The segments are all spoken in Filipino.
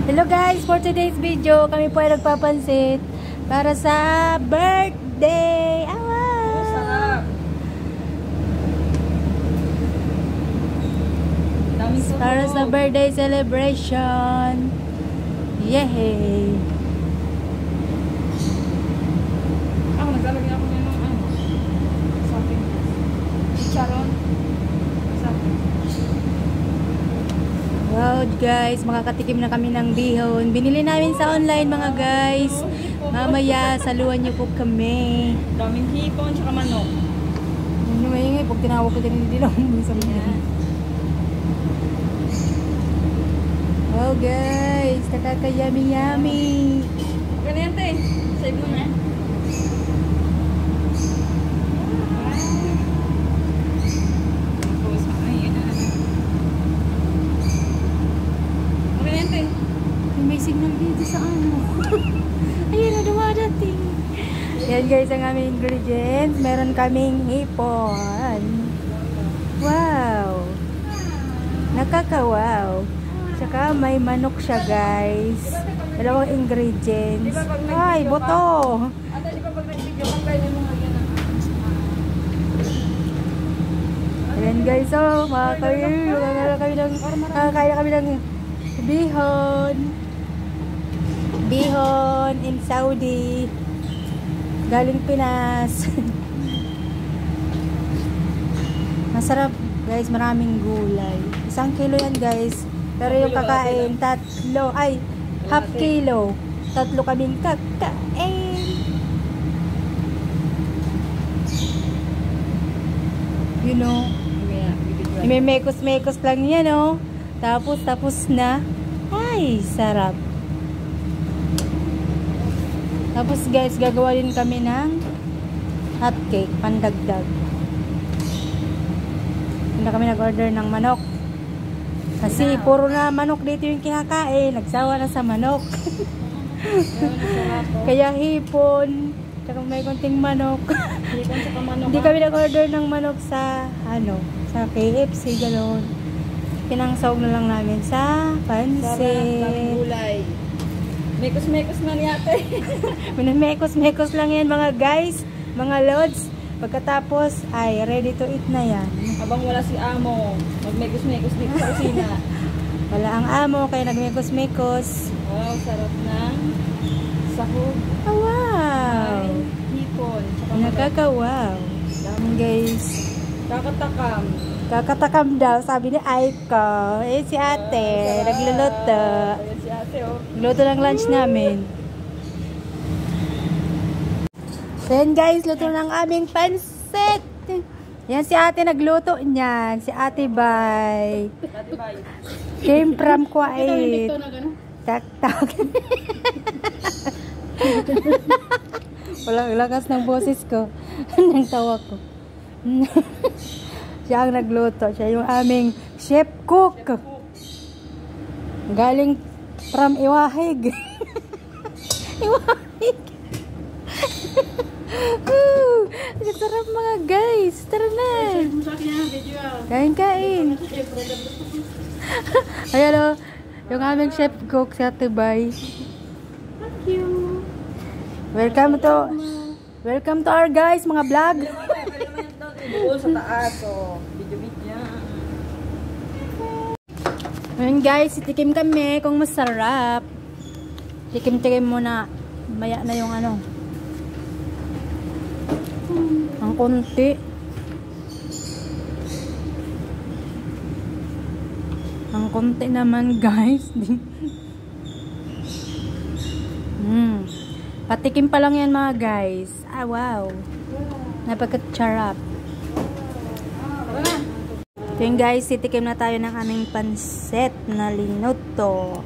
Hello guys, for today's video, kami po ay nagpapansit para sa birthday. Wow! Para sa birthday celebration. Yay! Ako, naglalagay ako ng something. Charon. Wow guys, makakatikim na kami ng bihon. Binili namin sa online mga guys. Mamaya, saluhan niyo po kami. Daming hipon, tsaka manok. Ano maingay, pag tinawag ko din hindi lang sa mga. Wow guys, nakaka-yummy-yummy. Okay na yan, te. Save mo na. May signal dito sa ano. Ayun na, dumadating. Yan guys ang aming ingredients. Meron kaming hipon. Wow. Nakaka-wow. Tsaka may manok siya guys. Dalawang ingredients. Ay, boto. Ate, di ba pag nag-video ka, pwede mo ganyan Ayan guys, oh. Makakaya kami ng bihon. Bihon in Saudi. Galing Pinas. Masarap guys, maraming gulay. 1 kilo yan guys. Pero yung kakain, tatlo. Ay, half kilo. Tatlo kaming kakain. You know, may mekos-mekos lang yan, oh. Tapos na. Ay, sarap. Tapos guys, gagawa din kami ng hot cake, pandagdag. Hindi kami nag-order ng manok. Kasi puro na manok dito yung kinakain. Nagsawa na sa manok. Kaya hipon. Tsaka may konting manok. Hindi kami nag-order ng manok sa sa KFC, gano'n. Pinangsawag na lang namin sa pansit. Daming gulay. Mekos-mekos na niya, ate. Mekos-mekos lang yan mga guys, mga lods. Pagkatapos ay ready to eat na yan. Habang wala si amo, magmekos-mekos dito sa kusina. Wala ang amo, kaya nagmekos-mekos. Wow, sarap ng sahog. Oh, wow! Ay, hipon. Nakaka-wow. Guys. Kakatakam. Kakatakam daw, sabi ni Aiko. Eh, si ate, nagluluto. Si ate, oh. Luto ng lunch namin. Then guys, luto ng aming pansit. Yan si ate nagluto niyan. Si ate Bay. Came from Kuwait. Tak-tak. Walang lakas ng boses ko. Nang tawa ko. Siya ang nagluto. Siya yung aming chef cook. Galing from Iwahig. Iwahig. Sarap mga guys. Tara na. Kain-kain. Ayan o. Yung aming chef cook si Ate Bay. Thank you. Welcome to our guys, mga vlog. Sa taas, so video-video. Ngayon guys, itikim kami kung masarap. Tikim-tikim muna. Maya na yung ang konti. Ang konti naman guys. Patikim pa lang yan mga guys. Ah, wow. Napagkat-charap. So yun guys, titikim na tayo ng aming pansit na linuto.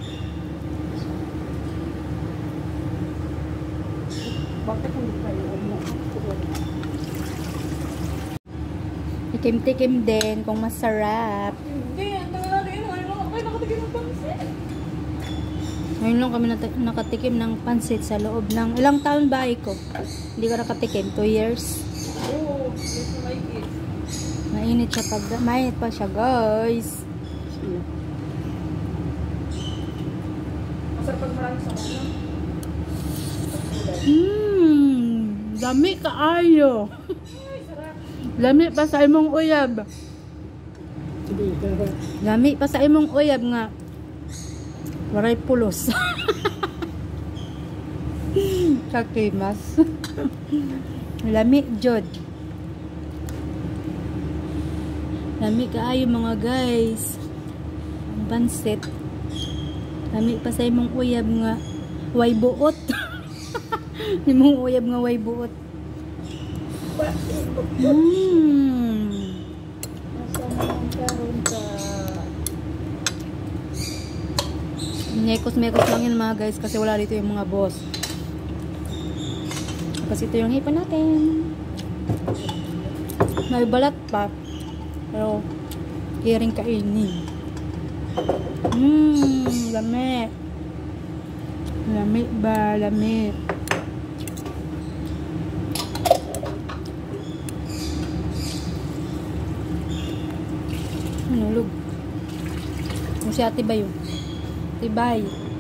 Tikim-tikim din kung masarap. Ngayon lang kami nakatikim ng pansit sa loob ng ilang taon ba ko? Hindi ko nakatikim. 2 years. Oo, ito like it. Mainit siya mainit pa siya guys. Masarap pag marami sa ano. Dami kaayo. Lami pa sa imong uyab. Lami pa sa imong uyab nga. Waray pulos. Kakimas. Lami jod. Lami kaayo mga guys. Ang pansit. Lami pa sa imong uyab nga way buot. Imong uyab nga way buot. Mekos-mekos lang yun mga guys kasi wala dito yung mga boss. Kasi ito yung hipan natin. May balat pa. Pero iring kainin. Lami. Lami ba? Lami. Nulog. Kung si Ate Bay yun. Ate Bay.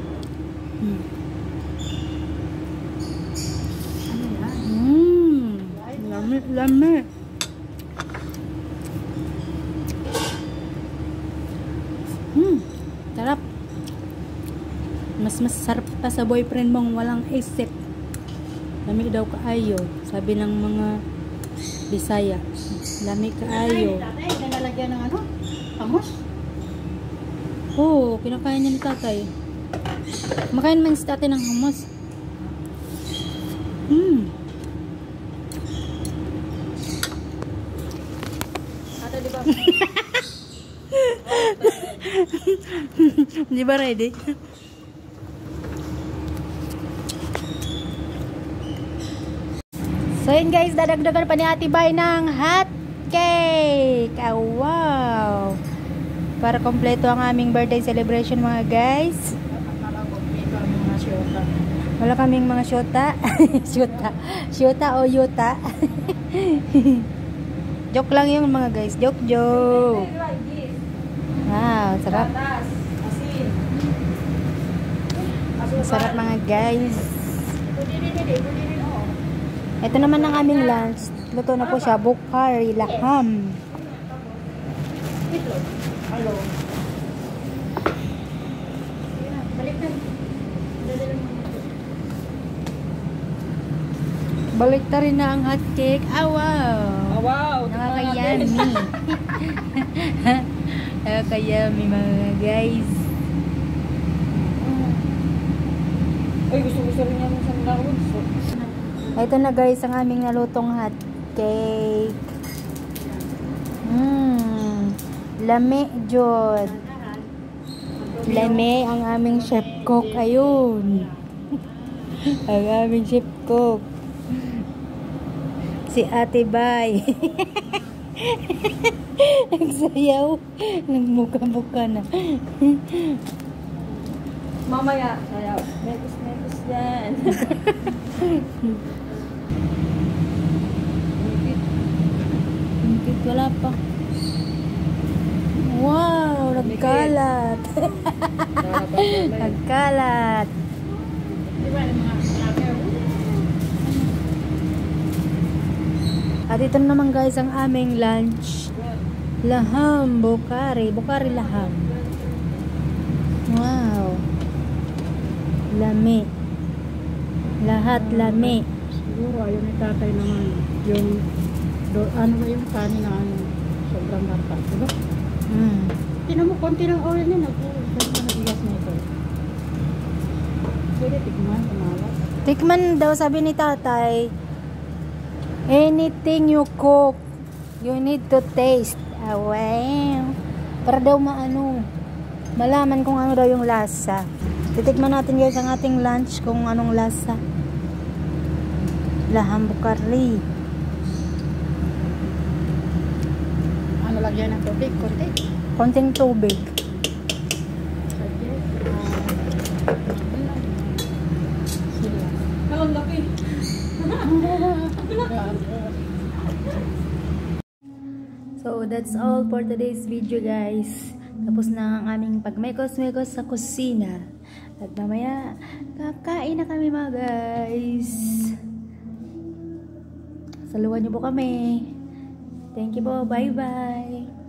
Lami, lami. Sarap. Mas sarap pa sa boyfriend mong walang isip. Lami daw kaayo. Sabi ng mga Bisaya. Lami kaayo. Nalagyan ng ano? Amos? Oo, kinakain niya ni tatay. Makain man si tatay ng hummus. Ate, di ba? Di ba ready? So yun guys, dadagdagan pa ni Ate Bay ng hot cake. Oh, wow. Para kompleto ang aming birthday celebration mga guys. Wala kaming mga syota. Syota o yuta. Joke lang yung mga guys. Joke. Wow, sarap. Sarap mga guys. Ito naman ang aming lunch. Luto na po siya. Bukari laham. Balik na rin na ang hot cake. Ah, wow. Oh, wow. Nakakayami. Nakakayami mga guys. Ay, gusto rin namin sa Milawon. Ito na guys ang aming nalutong hot cake. Lami jod. Lami ang aming chef cook. Ayun. Ang aming chef cook. Si Ate Bay. Nagsayaw. Nagmuka-muka na. Mamaya, sayaw. Mekos yan. Wala pa. Wow, nagkalat. Nagkalat. At ito naman guys ang aming lunch. Laham, bukari. Bukari laham. Wow. Lami. Lahat lami. Siguro ayaw ni tatay naman yung ano ba yung kanin na ano sobrang gata, diba? Tinan mo, konti ng oil na nag-igas na ito. Pwede tikman, kumalat. Tikman daw sabi ni tatay. Anything you cook, you need to taste. Ah, wow. Para daw malaman kung ano daw yung lasa. Titikman natin guys ang ating lunch kung anong lasa. Laham bukari. Ano lagyan ng tubig? Konti? Konting tubig. Ang laki. So that's all for today's video guys. Tapos na ang aming pagmekos-mekos sa kusina. At mamaya, kakain na kami mga guys. Saluhan niyo po kami. Thank you po. Bye-bye.